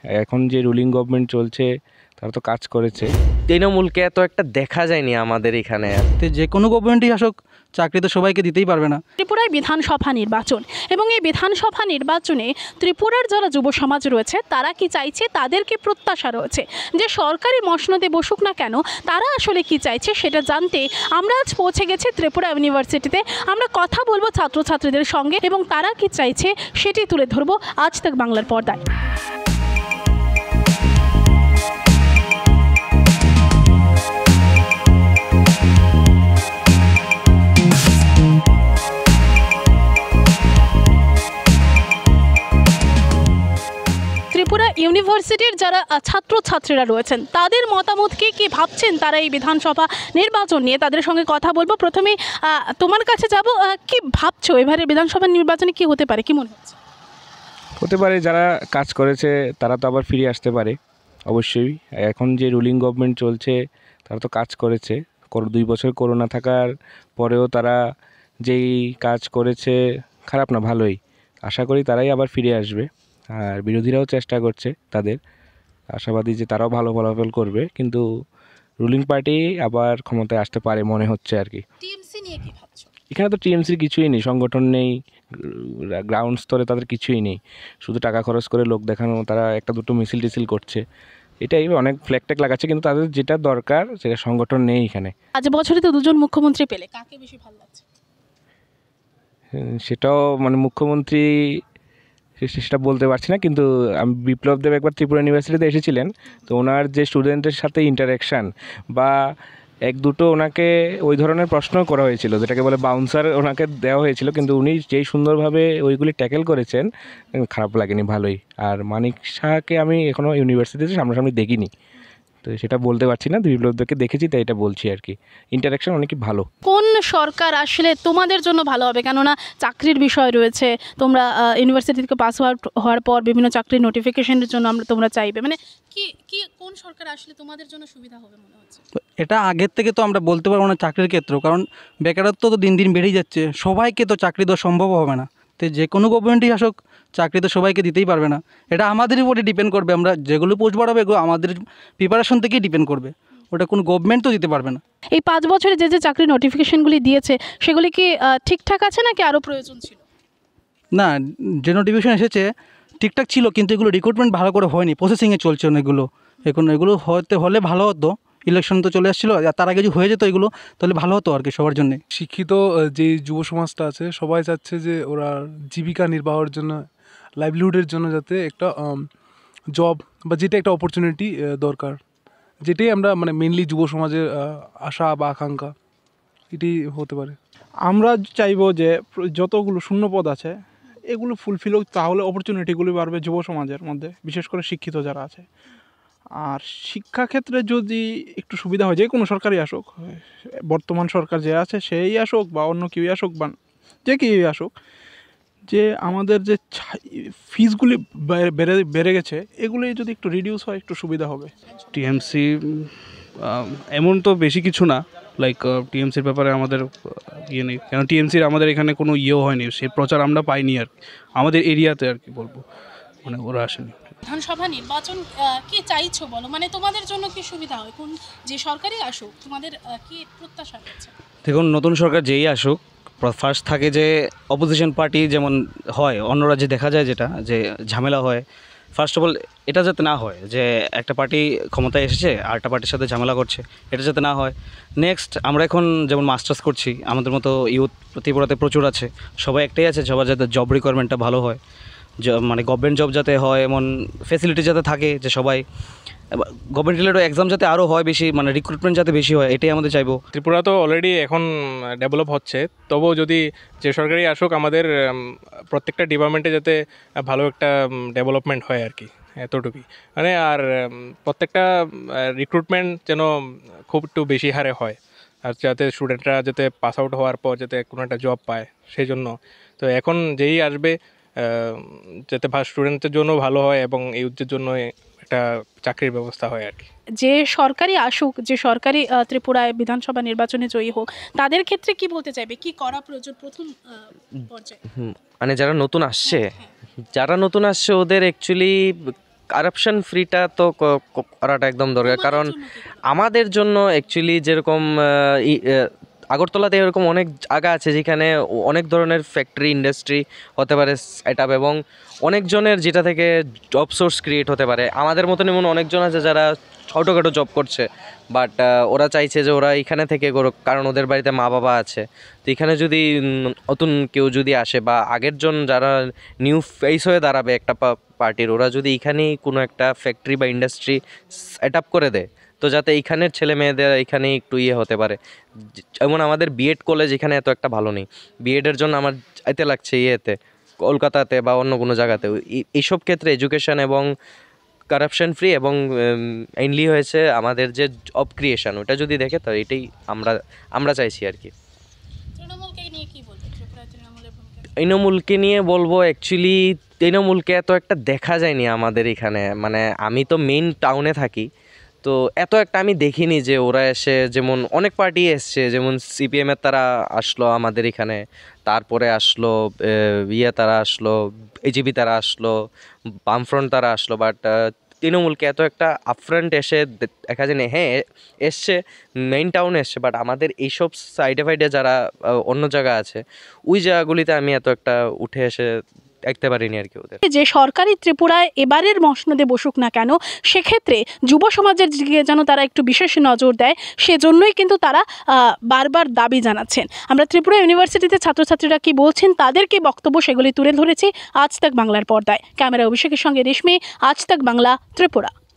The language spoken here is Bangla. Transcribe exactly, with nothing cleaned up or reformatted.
এখন যে রুলিং গভর্নমেন্ট চলছে তারা তো কাজ করেছে। তৃণমূলকে এত একটা দেখা যায়নি আমাদের এখানে। যে কোনো গভর্নমেন্টই আসুক, চাকরি তো সবাইকে দিতেই পারবে না। ত্রিপুরায় বিধানসভা নির্বাচন এবং এই বিধানসভা নির্বাচনে ত্রিপুরার যারা যুব সমাজ রয়েছে তারা কি চাইছে, তাদের কি প্রত্যাশা রয়েছে, যে সরকারি মসনদে বসুক না কেন তারা আসলে কি চাইছে সেটা জানতে আমরা আজ পৌঁছে গেছি ত্রিপুরা ইউনিভার্সিটিতে। আমরা কথা বলবো ছাত্রছাত্রীদের সঙ্গে এবং তারা কি চাইছে সেটি তুলে ধরবো আজ তাক বাংলার পর্দায়। ত্রিপুরা ইউনিভার্সিটির যারা ছাত্রছাত্রীরা রয়েছেন তাদের মতামত কি কি ভাবছেন তারা এই বিধানসভা নির্বাচন নিয়ে, তাদের সঙ্গে কথা বলবো। প্রথমে তোমার কাছে যাব, কি ভাবছো এবারে বিধানসভা নির্বাচনে কি হতে পারে, কি মনে হচ্ছে? হতে পারে যারা কাজ করেছে তারা তো আবার ফিরে আসতে পারে অবশ্যই। এখন যে রুলিং গভর্নমেন্ট চলছে তারা তো কাজ করেছে, দুই বছর করোনা থাকার পরেও তারা যেই কাজ করেছে খারাপ না, ভালোই। আশা করি তারাই আবার ফিরে আসবে। আর বিরোধীরাও চেষ্টা করছে, তাদের আশাবাদী যে তারাও ভালো ফলাফল করবে, কিন্তু রুলিং পার্টি আবার ক্ষমতায় আসতে পারে মনে হচ্ছে আর কি। টিএমসি নিয়ে কি ভাবছো? এখানে তো টিএমসির কিছুই নেই, সংগঠন নেই, গ্রাউন্ড স্তরে তাদের কিছুই নেই, শুধু টাকা খরচ করে লোক দেখানো, তারা একটা দুটো মিছিল টিছিল করছে, এটাই অনেক ফ্ল্যাগ ট্যাগ লাগাচ্ছে, কিন্তু তাদের যেটা দরকার সেটা সংগঠন নেই এখানে। আজ বছরে তো দুজন মুখ্যমন্ত্রী পেলে, কাকে বেশি ভালো লাগছে? সেটাও মানে মুখ্যমন্ত্রী সেটা বলতে পারছি না, কিন্তু আমি বিপ্লব দেব একবার ত্রিপুরা ইউনিভার্সিটিতে এসেছিলেন, তো ওনার যে স্টুডেন্টের সাথে ইন্টারাকশান বা এক দুটো ওনাকে ওই ধরনের প্রশ্ন করা হয়েছিল যেটাকে বলে বাউন্সার ওনাকে দেওয়া হয়েছিল, কিন্তু উনি যেই সুন্দরভাবে ওইগুলি ট্যাকেল করেছেন খারাপ লাগেনি, ভালোই। আর মানিক শাহকে আমি এখনও ইউনিভার্সিটিতে সামনাসামনি দেখিনি, তো সেটা বলতে পারছি না, বিপ্লবদেরকে দেখেছি তাই এটা বলছি আর কি। ইন্টারাকশন অনেকই ভালো। কোন সরকার আসলে তোমাদের জন্য ভালো হবে, কেননা চাকরির বিষয় রয়েছে, তোমরা ইউনিভার্সিটি থেকে পাস হওয়ার পর বিভিন্ন চাকরির নোটিফিকেশনের জন্য আমরা তোমরা চাইবে, মানে কি কি কোন সরকার আসলে তোমাদের জন্য সুবিধা হবে মনে হচ্ছে? এটা আগের থেকে তো আমরা বলতে পারবো না চাকরির ক্ষেত্রেও, কারণ বেকারত্ব তো দিন দিন বেড়েই যাচ্ছে, সবাইকে তো চাকরি দেওয়া সম্ভব হবে না। তো যে কোনো গভর্নমেন্টই আসুক, চাকরি তো সবাইকে দিতেই পারবে না। এটা আমাদের উপরে ডিপেন্ড করবে, আমরা যেগুলো পোস্ট বাড়াবো এগুলো আমাদের প্রিপারেশন থেকেই ডিপেন্ড করবে, ওটা কোনো গভর্নমেন্ট তো দিতে পারবে না। এই পাঁচ বছরে যে যে চাকরি নোটিফিকেশনগুলি দিয়েছে সেগুলি কি ঠিকঠাক আছে নাকি আরও প্রয়োজন ছিল? না, যে নোটিফিকেশন এসেছে ঠিকঠাক ছিল, কিন্তু এগুলো রিক্রুটমেন্ট ভালো করে হয়নি, প্রসেসিংয়ে চলছে অনেকগুলো। এখন এগুলো হতে হলে ভালো হতো, ইলেকশন তো চলে আসছিলো, তার আগে যদি হয়ে যেত এগুলো তাহলে ভালো হতো আর কি সবার জন্যে। শিক্ষিত যে যুব সমাজটা আছে সবাই চাচ্ছে যে ওরা জীবিকা নির্বাহের জন্য, লাইভলিহুডের জন্য যাতে একটা জব বা যেটা একটা অপরচুনিটি দরকার, যেটাই আমরা মানে মেনলি যুব সমাজের আশা বা আকাঙ্ক্ষা এটি হতে পারে। আমরা চাইবো যে যতগুলো শূন্যপদ আছে এগুলো ফুলফিল হোক, তাহলে অপরচুনিটিগুলি বাড়বে যুব সমাজের মধ্যে, বিশেষ করে শিক্ষিত যারা আছে। আর শিক্ষাক্ষেত্রে যদি একটু সুবিধা হয়, যে কোনো সরকারই আসুক, বর্তমান সরকার যে আছে সেই আসুক বা অন্য কেউই আসুক বা যে কেউই আসুক, যে আমাদের যে ফিজগুলি বেড়ে বেড়ে গেছে এগুলি যদি একটু রিডিউস হয় একটু সুবিধা হবে। টিএমসি এমন তো বেশি কিছু না, লাইক টিএমসির ব্যাপারে আমাদের ইয়ে নেই, কেন টিএমসির আমাদের এখানে কোনো ইয়েও হয়নি, সে প্রচার আমরা পাইনি আর কি আমাদের এরিয়াতে আর কি বলবো, মানে ওরা আসেনি। বিধানসভা নির্বাচন কি চাইছো বলো, মানে তোমাদের জন্য কি সুবিধা হয়, কোন যে সরকারই আসুক তোমাদের কি প্রত্যাশা আছে? দেখুন, নতুন সরকার যেই আসুক ফার্স্ট থাকে যে অপোজিশন পার্টি যেমন হয় অন্য রাজ্যে দেখা যায়, যেটা যে ঝামেলা হয়, ফার্স্ট অফ অল এটা যাতে না হয় যে একটা পার্টি ক্ষমতায় এসেছে আর একটা পার্টির সাথে ঝামেলা করছে, এটা যাতে না হয়। নেক্সট, আমরা এখন যেমন মাস্টার্স করছি, আমাদের মতো ইউথ ত্রিপুরাতে প্রচুর আছে, সবাই একটাই আছে, সবার যাতে জব রিকোয়ারমেন্টটা ভালো হয়, মানে গভর্নমেন্ট জব যাতে হয়, এমন ফেসিলিটি যাতে থাকে, যে সবাই গভর্নমেন্ট রিলেটেড এক্সাম যাতে আরও হয় বেশি, মানে রিক্রুটমেন্ট যাতে বেশি হয়, এটাই আমাদের চাইবো। ত্রিপুরা তো অলরেডি এখন ডেভেলপ হচ্ছে, তবুও যদি যে সরকারই আসুক আমাদের প্রত্যেকটা ডিপার্টমেন্টে যাতে ভালো একটা ডেভেলপমেন্ট হয় আর কি, এতটুকুই মানে। আর প্রত্যেকটা রিক্রুটমেন্ট যেন খুব একটু বেশি হারে হয়, আর যাতে স্টুডেন্টরা যাতে পাস আউট হওয়ার পর যাতে কোনো একটা জব পায়, সেই জন্য তো এখন যেই আসবে যাতে স্টুডেন্টদের জন্য ভালো হয় এবং ইউথদের জন্য একটা চাকরির ব্যবস্থা হয় আর কি। যে সরকারি আসুক, যে সরকারি ত্রিপুরায় বিধানসভা নির্বাচনে জয়ী হোক, তাদের ক্ষেত্রে কি বলতে চাইবে, কি করা প্রয়োজন প্রথম পর্যায়ে? মানে যারা নতুন আসছে, যারা নতুন আসছে ওদের অ্যাকচুয়ালি কারাপশন ফ্রিটা তো ক- ক- করাটা একদম দরকার, কারণ আমাদের জন্য অ্যাকচুয়ালি যেরকম আহ, ই- আহ, আগরতলাতে এরকম অনেক জায়গা আছে যেখানে অনেক ধরনের ফ্যাক্টরি ইন্ডাস্ট্রি হতে পারে সেট আপ, এবং অনেকজনের যেটা থেকে জব সোর্স ক্রিয়েট হতে পারে। আমাদের মতন এমন অনেকজন আছে যারা ছোটোখাটো জব করছে, বাট ওরা চাইছে যে ওরা এখানে থেকে করুক, কারণ ওদের বাড়িতে মা বাবা আছে। তো এখানে যদি উম, নতুন কেউ যদি আসে বা আগের জন যারা নিউ ফেস হয়ে দাঁড়াবে একটা পার্টির, ওরা যদি এখানেই কোনো একটা ফ্যাক্টরি বা ইন্ডাস্ট্রি সেট আপ করে দেয়, তো যাতে এইখানের ছেলে মেয়েদের এখানে একটু ইয়ে হতে পারে। যেমন আমাদের বিএড কলেজ এখানে এত একটা ভালো নেই, বিএডের জন্য আমার যাইতে লাগছে ইয়েতে কলকাতাতে বা অন্য কোনো জায়গাতে। এই- এইসব ক্ষেত্রে এডুকেশন এবং কারাপশন ফ্রি এবং মেইনলি হয়েছে আমাদের যে জব ক্রিয়েশন, ওটা যদি দেখে তো এটাই আমরা আমরা চাইছি আর কি। তৃণমূলকে নিয়ে কি বলবো, ত্রিপুরা তৃণমূলের ভূমিকা? তৃণমূলকে নিয়ে বলবো অ্যাকচুয়ালি তৃণমূলকে এত একটা দেখা যায়নি আমাদের এখানে, মানে আমি তো মেইন টাউনে থাকি, তো এত একটা আমি দেখিনি যে ওরা এসে, যেমন অনেক পার্টি এসছে, যেমন সিপিএমের তারা আসলো আমাদের এখানে, তারপরে আসলো আহ, ইয়ে তারা আসলো, বিজেপি তারা আসলো, বামফ্রন্ট তারা আসলো, বাট তৃণমূলকে এত একটা আপফ্রন্ট এসে দে- দেখা যায় না। হ্যাঁ এসছে, মেইন টাউনে এসছে, বাট আমাদের এইসব সাইডে ফাইডে যারা আহ, অন্য জায়গা আছে, ওই জায়গাগুলিতে আমি এত একটা উঠে এসে দেখতে পারিনি আর কি ওদের। যে সরকারি ত্রিপুরায় এবারের মসনদে বসুক না কেন, সেক্ষেত্রে যুব সমাজের দিকে যেন তারা একটু বিশেষ নজর দেয়, সেজন্যই কিন্তু তারা আহ, বারবার দাবি জানাচ্ছেন। আমরা ত্রিপুরা ইউনিভার্সিটিতে ছাত্রছাত্রীরা কি বলছেন, তাদের কি বক্তব্য, সেগুলি তুলে ধরেছি আজ তাক বাংলার পর্দায়। ক্যামেরা অভিষেকের সঙ্গে রেশমি, আজ তাক বাংলা, ত্রিপুরা।